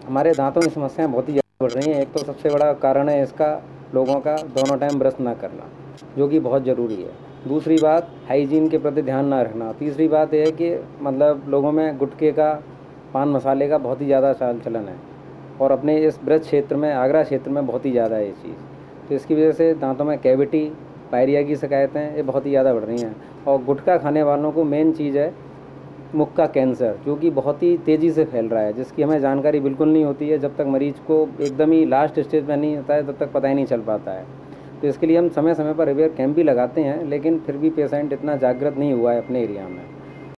हमारे दांतों की समस्याएं बहुत ही ज़्यादा बढ़ रही हैं। एक तो सबसे बड़ा कारण है इसका लोगों का दोनों टाइम ब्रश ना करना, जो कि बहुत ज़रूरी है। दूसरी बात हाइजीन के प्रति ध्यान ना रखना। तीसरी बात यह है कि मतलब लोगों में गुटखे का, पान मसाले का बहुत ही ज़्यादा चाल चलन है, और अपने इस ब्रज क्षेत्र में, आगरा क्षेत्र में बहुत ही ज़्यादा है ये चीज़। तो इसकी वजह से दांतों में कैविटी, पायरिया की शिकायतें ये बहुत ही ज़्यादा बढ़ रही हैं। और गुटखा खाने वालों को मेन चीज़ है मुख का कैंसर, जो कि बहुत ही तेज़ी से फैल रहा है, जिसकी हमें जानकारी बिल्कुल नहीं होती है। जब तक मरीज को एकदम ही लास्ट स्टेज में नहीं होता है तब तक पता ही नहीं चल पाता है। तो इसके लिए हम समय समय पर अवेयर कैंप भी लगाते हैं, लेकिन फिर भी पेशेंट इतना जागृत नहीं हुआ है अपने एरिया में।